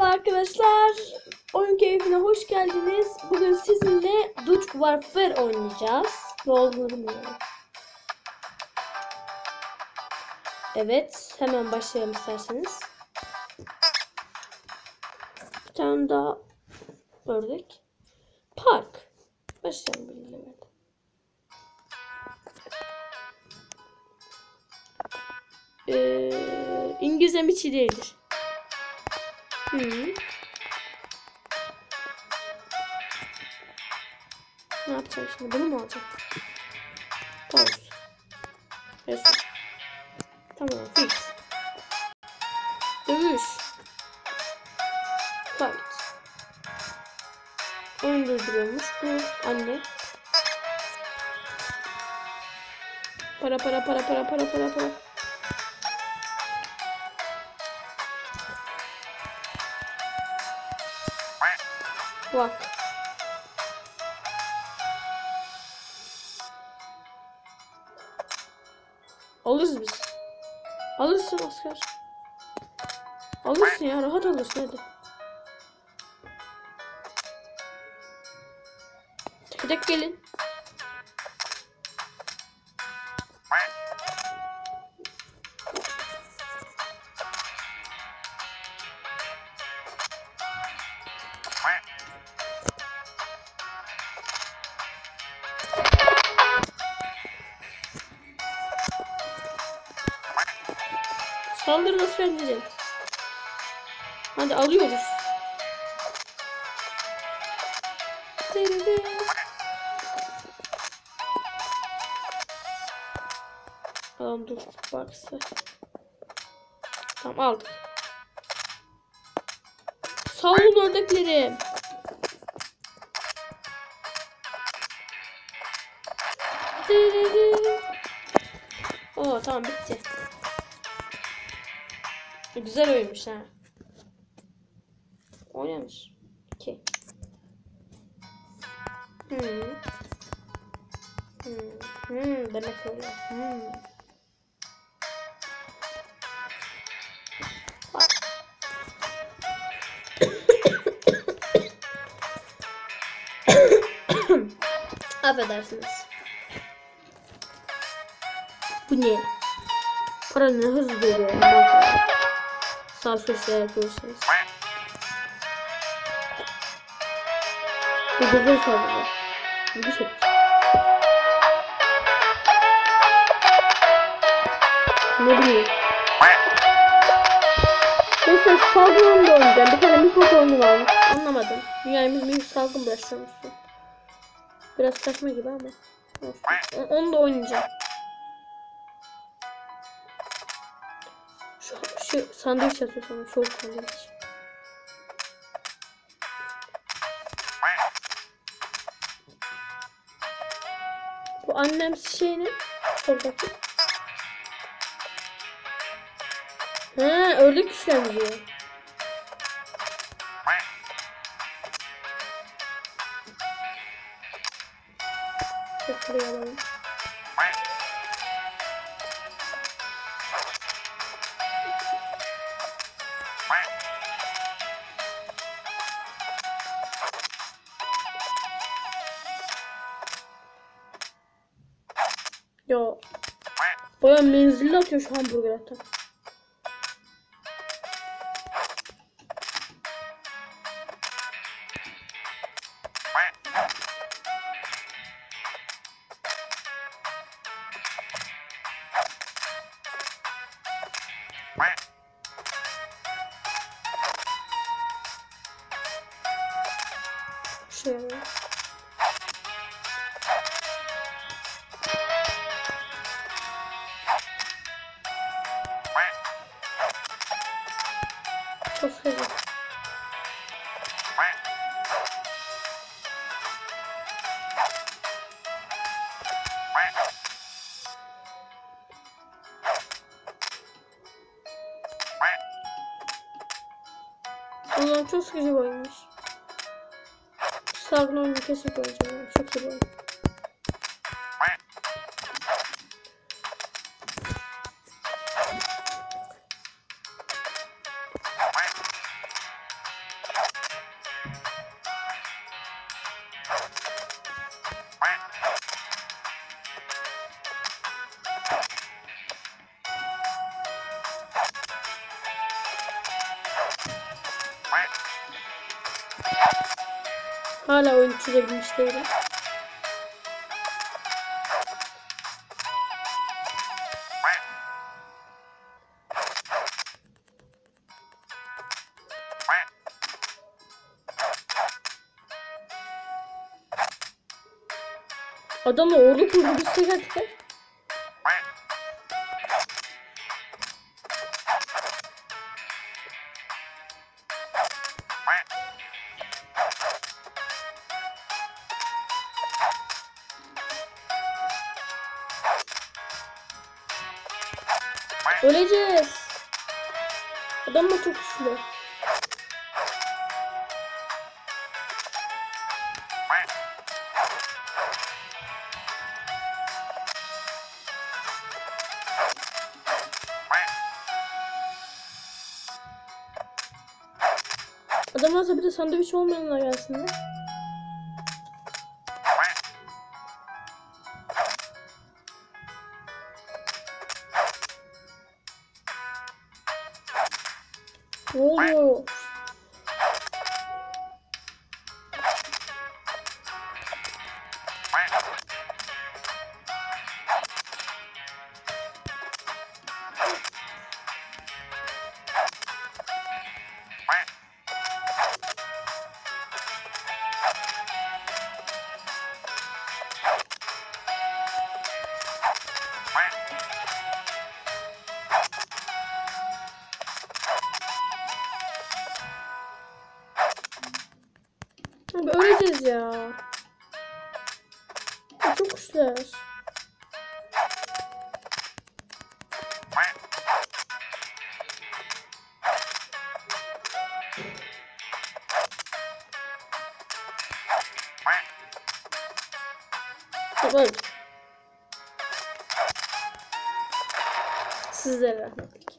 Arkadaşlar, oyun keyfine hoş geldiniz. Bugün sizinle Dutch Warfare oynayacağız. Ne olduğunu bilmiyorum. Evet, hemen başlayalım isterseniz. Bir tane daha ördek. Park. Başlayalım birlikte. İngilizcem hiç iyi değildir. Ne yapacağım şimdi? Bunu mu alacağım? Pause. Resim. Tamam. Fix. Dövüş. Fight. Oyun durduruyormuş bu anne. Para. Bak. Alırız biz. Alırsın asker. Alırsın ya, rahat alırsın hadi. Tek gelin. Saldırın askerlerim. Hadi alıyoruz. Tamam dur baksa. Tamam aldık. Savun ördeklerim. Oo tamam bitti. Güzel oyunmuş ha. Oynamış. Okay. Demek oluyor. Affedersiniz. Bu ne? Paranın hızlı geliyor. Sarsışlar yapıyorsunuz. Bu güzel saldırı. Bir şey. Ne bileyim. Neyse salgınım da oynayacağım. Bir tane mikrofonu varmış. Anlamadım. Dünyamız bir salgın başlamışsın. Biraz saçma gibi ama. Olsun. Onu da oynayacağım. Şu sandviç yapıyor sana. Soğuk sandviç. Bu annem şey ne? Soldaki. He, ördek güçlendiriyor. Şuraya alalım. Yo. Bayağı menzilli atıyor şu hamburger hatta. Şöyle. Çok hızlı. Allah'ım çok sıkıcı bir oyunmuş. Salgın oyunu kesin koyacağım. Çok iyi bir oyun. Hala oyunu çözebilmiş değilim. Adamla ordu kurdu biz teker. Öleceğiz. Adam da çok güçlü. Adam varsa bir de sandviç olmayanlar gelsin de. Ne oluyor? Abi öleceğiz ya. Çok güçler. Tamam. Sizlere rahmetlik.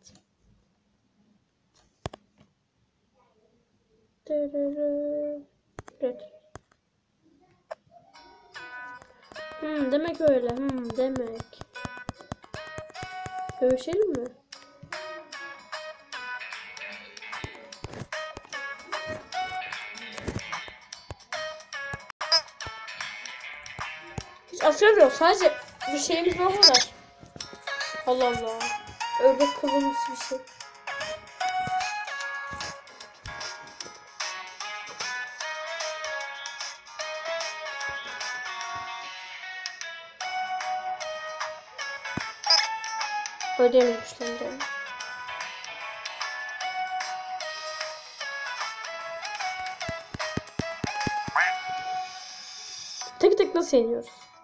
Evet. Demek öyle. Demek. Görüşelim mi? Hiç asker yok. Sadece bir şeyimiz var o kadar. Allah Allah. Ördek kılımsı bir şey. Ödeyelim güçlendirelim. Tek tek nasıl yeniyoruz?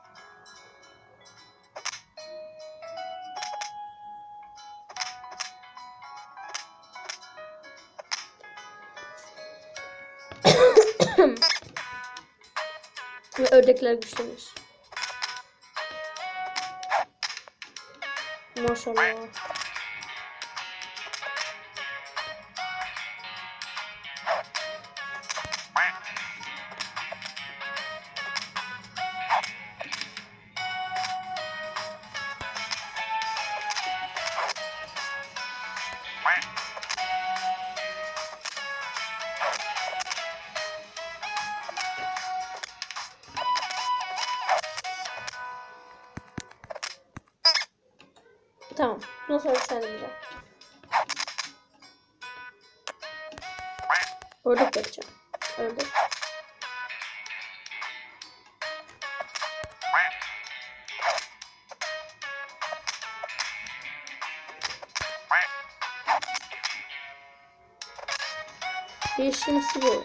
Ve ördekler güçlenir. Maşallah. Tamam. Nasıl yükselmeyeceğim? Ördek yapacağım. Ördek. Yeşimsi bu.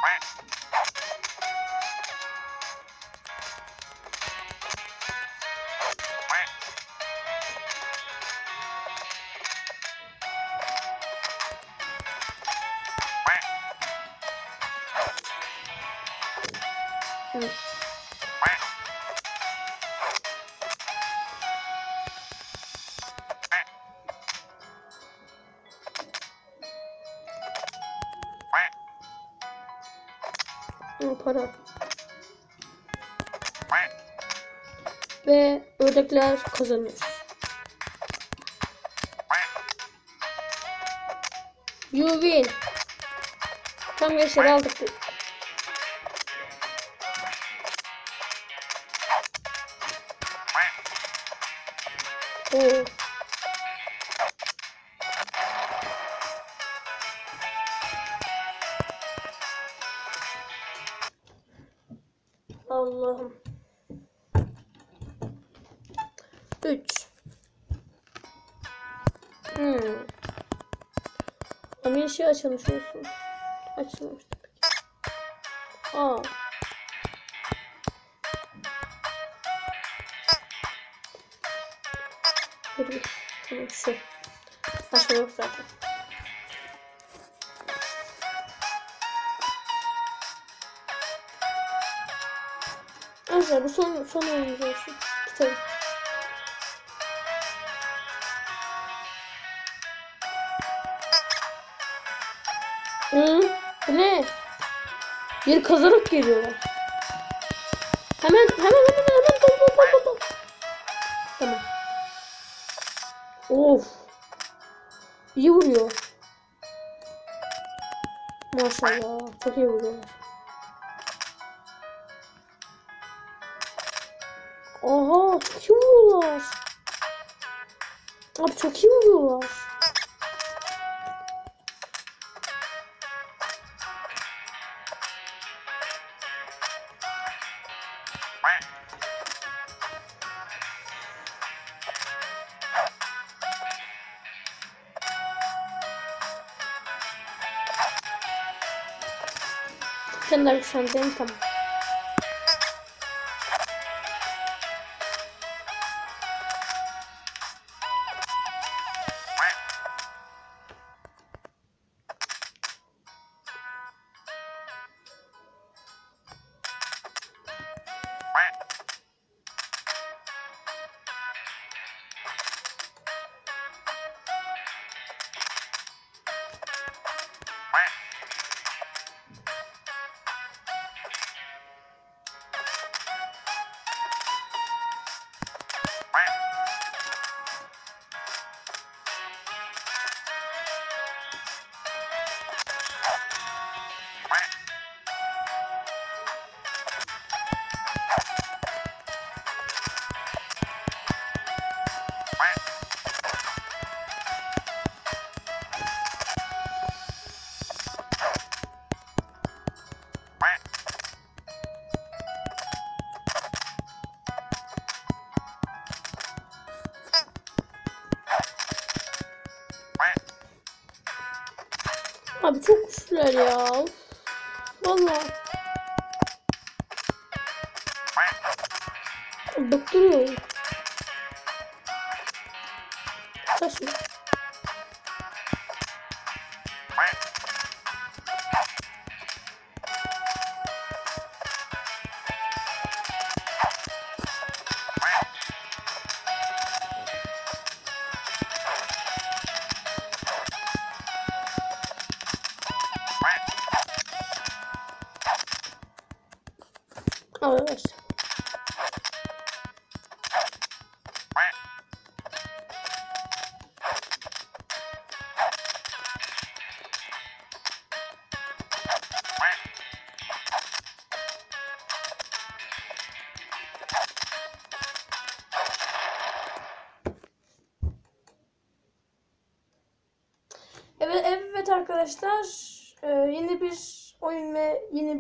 Para. Ve ördekler kazanıyor. You win. Tam gençler aldık. Oo. Allah'ım. 3. Ama bir şey açılmış olsun. Açılmamıştı. Aa. Bir. Tamam şu. Başka yok zaten. Arkadaşlar bu son oyunumuz olsun. Kitabı. Bu ne? Bir kazarak geliyorlar. Hemen. Dol. Tamam. Of. İyi vuruyor. Maşallah. Çok iyi vuruyorlar. Aha, çok iyi vuruyorlar. Abi çok iyi vuruyorlar. Sen de güçlendirin tamam. Abi çok güçlüler ya. Vallahi. Bıktırıyor. Saçma. Arkadaşlar. Evet arkadaşlar. Yeni bir oyun ve yeni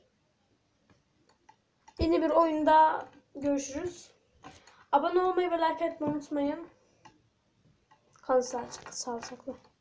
bir oyunda görüşürüz. Abone olmayı ve like etmeyi unutmayın. Kalın sağlıcakla.